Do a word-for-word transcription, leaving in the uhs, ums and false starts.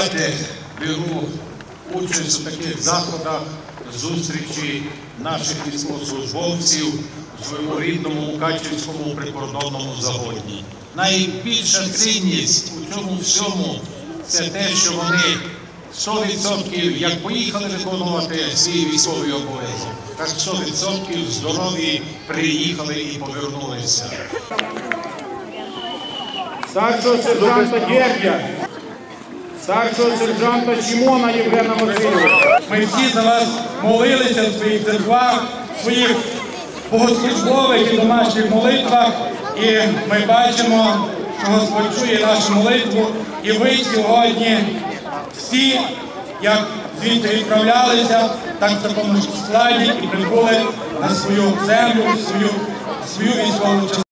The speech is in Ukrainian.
вп'яте беру участь у таких заходах зустрічі наших військовослужбовців у своєму рідному Мукачівському прикордонному загоні. Найбільша цінність у цьому всьому – це те, що вони сто відсотків як поїхали виконувати свій військовий обов'язок, так сто відсотків здорові приїхали і повернулися. Старшого сержанта Дєрдя, старшого сержанта Чимона Євгена Васильовича. Ми всі за вас молилися в своїх церквах, в своїх богослужбових і домашніх молитвах. І ми бачимо, що Господь чує нашу молитву. І ви сьогодні всі, як звідси відправлялися, так в такому ж складі і прибули на свою землю, свою, свою військову частину.